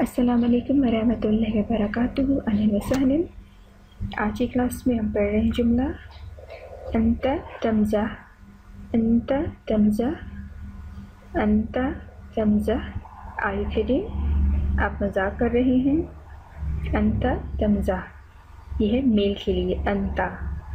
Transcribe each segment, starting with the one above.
अस्सलामुअलैकुम वरहमतुल्लाहि वबरकातुहू। अहलन व सहलन। आज की क्लास में हम पढ़ रहे हैं जुमला अंत तमज़ह। अंत तमज़ह, अंत तमज़ह। Are you kidding? आप मजाक कर रहे हैं। अंत तमज़ह, यह है मेल के लिए अंता,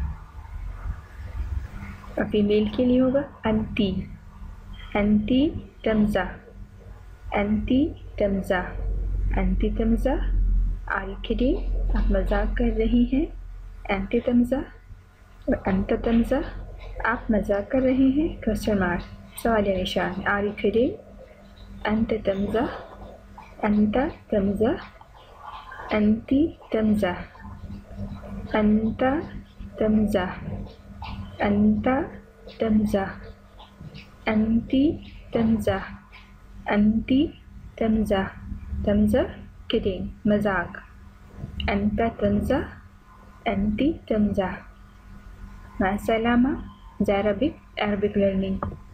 और फीमेल के लिए होगा अंती। अंती तमज़ह, अंती तमज़ह, अंती तमज़ह। Are you kidding? आप मजाक कर रही हैं। अंती तमज़ह और अंत तमज़ह, आप मजाक कर रहे हैं। क्वेश्चन मार्क, सवाल या निशान। Are you kidding? अंत तमज़ह, अंत तमज़ह, अंती तमज़ह, अंत तमज़ह, अंत तमज़ह, अंती तमज़ह, अंती तमज़ह। तमज़ह किडिंग, मजाक। अंत तमज़ह, अंती तमज़ह। माअस्सलामा। ज़ारबिक अरबिक लर्निंग।